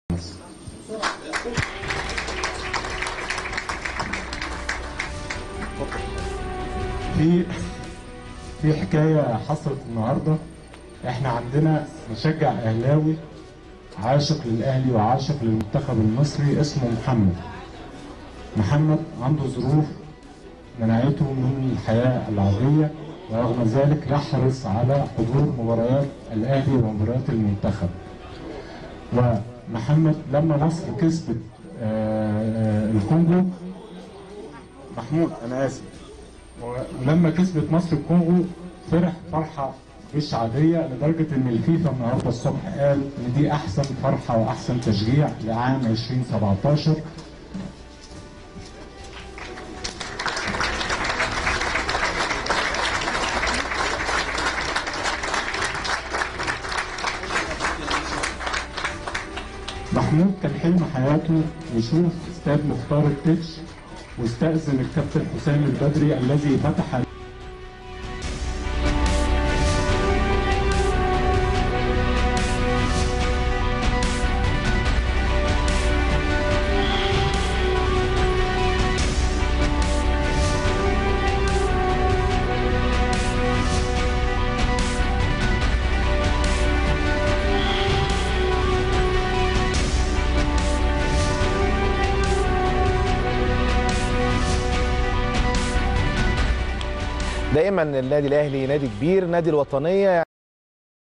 في حكايه حصلت النهارده. احنا عندنا مشجع اهلاوي عاشق للاهلي وعاشق للمنتخب المصري اسمه محمد عنده ظروف منعته من الحياه العاديه، ورغم ذلك يحرص على حضور مباريات الاهلي ومباريات المنتخب. ومحمد لما مصر كسبت الكونغو، محمود انا اسف، ولما كسبت مصر الكونغو فرح فرحه مش عاديه، لدرجه ان الفيفا النهارده الصبح قال ان دي احسن فرحه واحسن تشجيع لعام 2017. محمود كان حلم حياته يشوف استاد مختار التتش، واستأذن الكابتن حسام البدري الذي فتح دائما النادي الاهلي نادي كبير، نادي الوطنيه.